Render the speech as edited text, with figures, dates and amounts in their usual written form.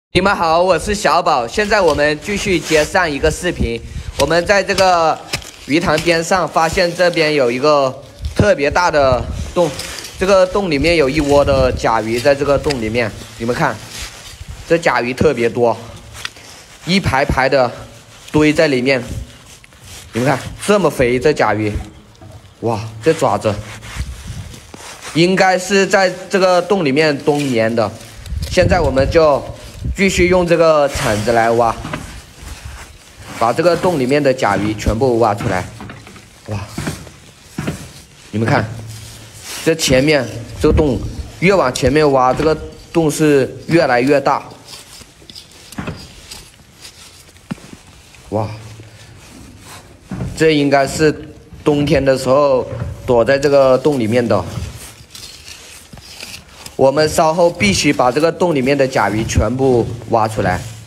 你们好，我是小宝。现在我们继续接上一个视频。我们在这个鱼塘边上发现这边有一个特别大的洞，这个洞里面有一窝的甲鱼，在这个洞里面，你们看，这甲鱼特别多，一排排的堆在里面。你们看这么肥，这甲鱼，哇，这爪子应该是在这个洞里面冬眠的。现在我们就继续用这个铲子来挖，把这个洞里面的甲鱼全部挖出来。哇，你们看，这前面这个洞越往前面挖，这个洞是越来越大。哇，这应该是冬天的时候躲在这个洞里面的。我们稍后必须把这个洞里面的甲鱼全部挖出来。